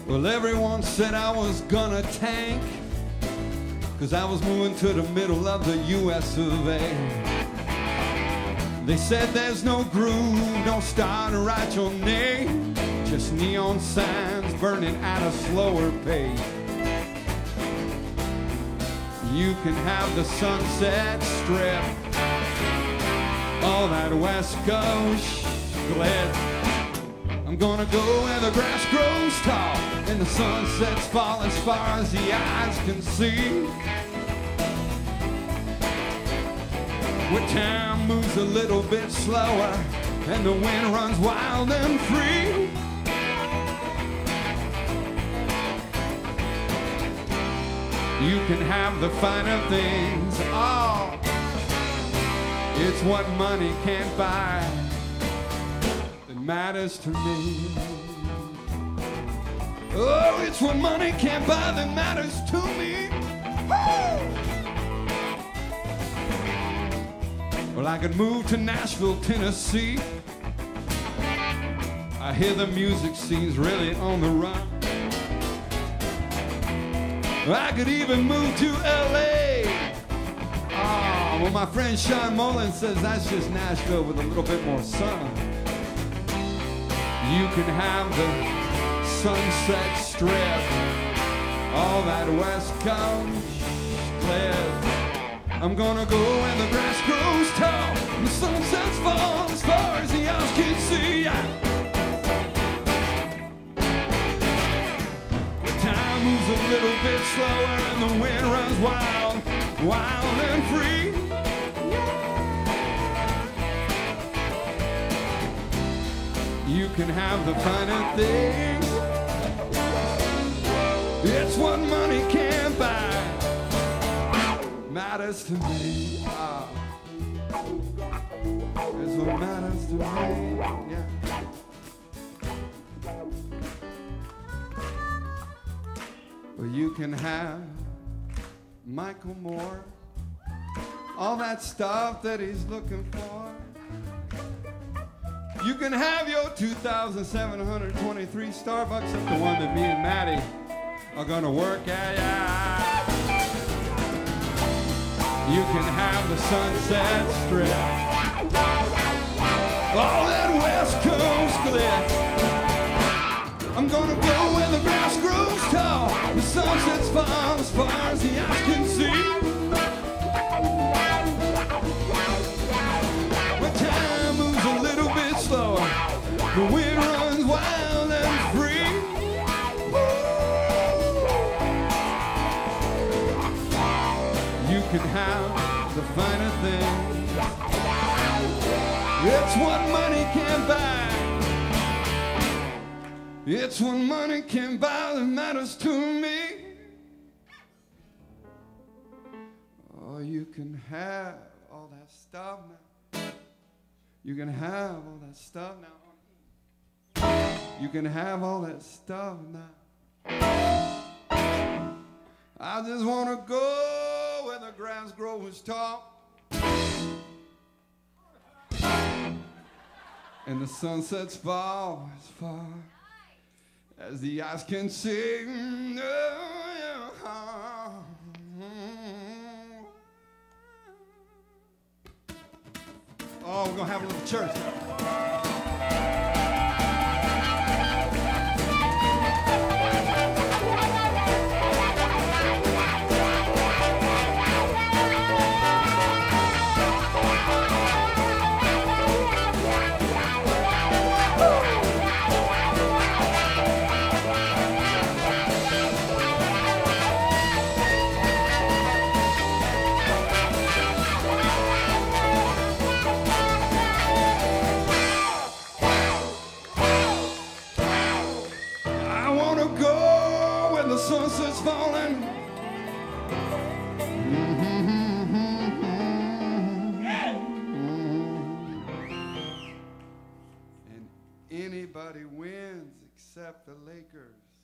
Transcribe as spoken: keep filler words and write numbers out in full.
Well, everyone said I was gonna tank, 'cause I was moving to the middle of the U S of A. They said there's no groove, no star to write your name, just neon signs burning at a slower pace. You can have the Sunset Strip, all that West Coast glitz. I'm gonna go where the grass grows tall and the sunsets fall as far as the eyes can see, where time moves a little bit slower and the wind runs wild and free. You can have the finer things, oh, it's what money can't buy that matters to me. Oh, it's what money can't buy that matters to me. Woo! Well, I could move to Nashville, Tennessee. I hear the music scene's really on the run. I could even move to L A. Oh, well, my friend Sean Mullen says that's just Nashville with a little bit more sun. You can have the Sunset Strip, all that West Coast cliff. I'm gonna go where the grass grows tall and the sunsets fall as far as the eyes can see. Time moves a little bit slower and the wind runs wild, wild and free. You can have the finer things, it's what money can't buy, matters to me. Ah. It's what matters to me, yeah. Well, you can have Michael Moore, all that stuff that he's looking for. You can have your two thousand seven hundred twenty-three Starbucks, that's the one that me and Maddie are gonna work at. Yeah. You can have the Sunset Strip, all that West Coast glitz. I'm gonna go where the grass grows tall, the sunsets fall as far as the eyes can see, where time moves a little bit slower, the wind runs wild and free. You can have the finer things, it's what money can't buy. It's what money can buy that matters to me. Oh, you can have all that stuff now. You can have all that stuff now. You can have all that stuff now. I just want to go where the grass grows tall and the sunsets fall as far as the eyes can see. Oh, we're gonna have a little church now. Sunset's falling. And anybody wins except the Lakers.